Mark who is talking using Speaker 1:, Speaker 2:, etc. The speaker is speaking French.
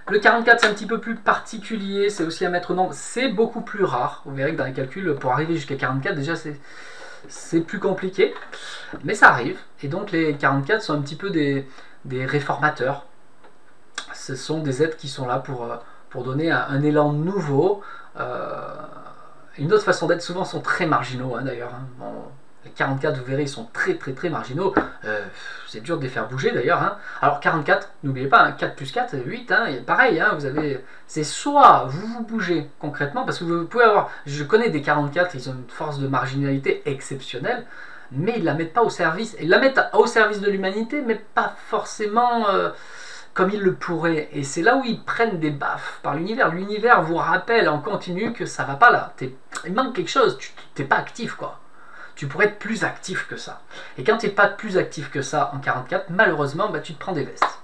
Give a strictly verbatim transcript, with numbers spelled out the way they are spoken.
Speaker 1: Le quarante-quatre, c'est un petit peu plus particulier, c'est aussi un maître nombre, c'est beaucoup plus rare. Vous verrez que dans les calculs, pour arriver jusqu'à quarante-quatre, déjà c'est plus compliqué, mais ça arrive. Et donc les quarante-quatre sont un petit peu des, des réformateurs. Ce sont des êtres qui sont là pour, pour donner un, un élan nouveau. Euh, une autre façon d'être, souvent sont très marginaux hein, d'ailleurs. Hein. Bon, les quarante-quatre, vous verrez, ils sont très très très marginaux. Euh, c'est dur de les faire bouger d'ailleurs. Hein. Alors quarante-quatre, n'oubliez pas, hein, quatre plus quatre, huit, hein, pareil, hein, vous avez. C'est soit vous vous bougez concrètement, parce que vous pouvez avoir. Je connais des quarante-quatre, ils ont une force de marginalité exceptionnelle, mais ils ne la mettent pas au service. Ils la mettent au service de l'humanité, mais pas forcément. Euh, comme ils le pourraient. Et c'est là où ils prennent des baffes par l'univers. L'univers vous rappelle en continu que ça va pas là. Il manque quelque chose, tu n'es pas actif quoi. Tu pourrais être plus actif que ça. Et quand tu n'es pas plus actif que ça en quarante-quatre, malheureusement, bah, tu te prends des vestes.